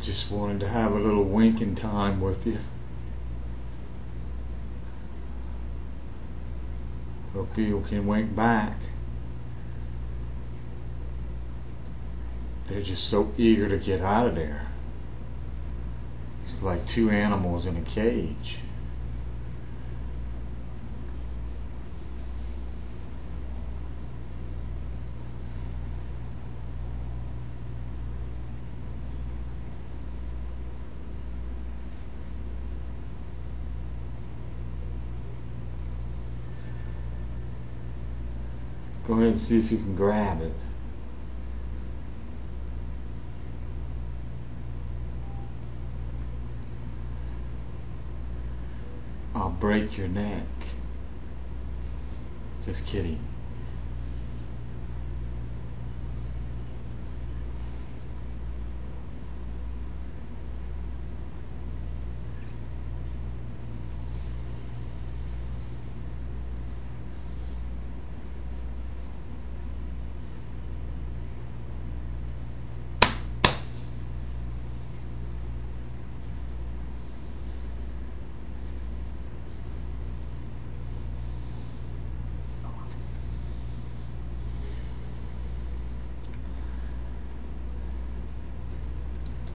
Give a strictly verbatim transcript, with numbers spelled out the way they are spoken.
Just wanted to have a little winking time with you. Hope you can wink back. They're just so eager to get out of there. It's like two animals in a cage. Go ahead and see if you can grab it. I'll break your neck. Just kidding.